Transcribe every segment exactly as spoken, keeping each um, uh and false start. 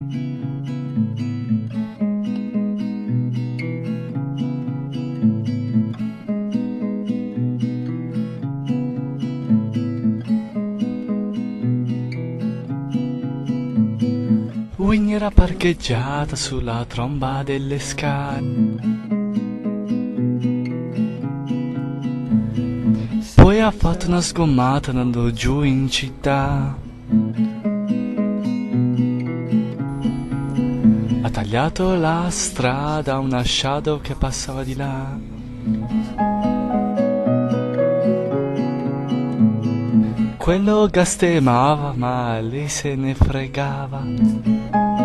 Winnie era parcheggiata sulla tromba delle scale. Poi ha fatto una sgommata andando giù in città. Ha tagliato la strada a una shadow che passava di là. Quello gastemava, ma lei se ne fregava.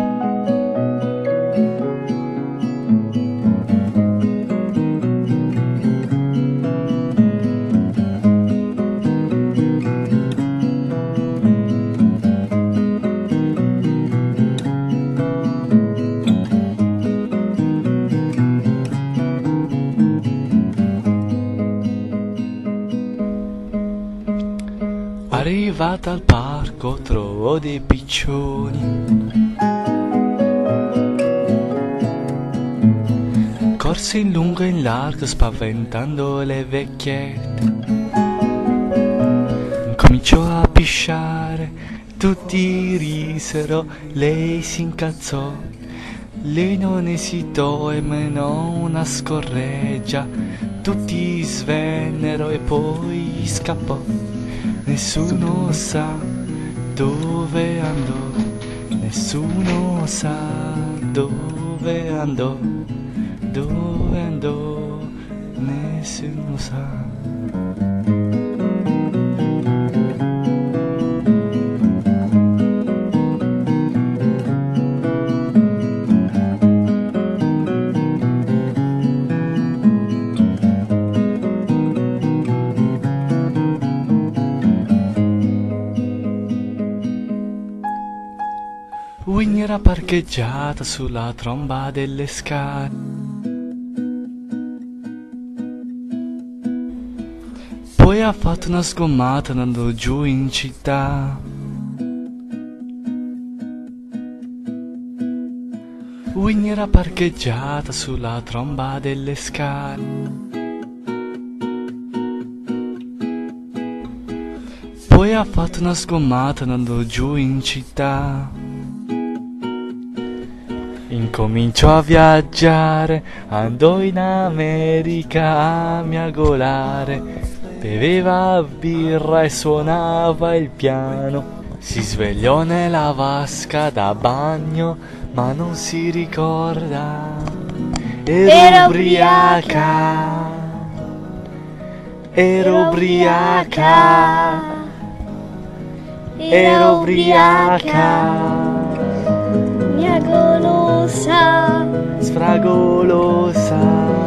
Arrivata al parco trovò dei piccioni. Corse in lungo e in largo spaventando le vecchiette. Cominciò a pisciare, tutti risero, lei si incazzò. Lei non esitò e menò una scorreggia. Tutti svennero e poi scappò. Nessuno sa dove andò, nessuno sa dove andò, dove andò, nessuno sa. Winnie era parcheggiata sulla tromba delle scale. Poi ha fatto una sgommata andando giù in città. Winnie era parcheggiata sulla tromba delle scale. Poi ha fatto una sgommata andando giù in città. Incominciò a viaggiare, andò in America a miagolare, beveva birra e suonava il piano. Si svegliò nella vasca da bagno, ma non si ricorda. Era, Era ubriaca, era ubriaca, era ubriaca. Miagolosa, sfragolosa.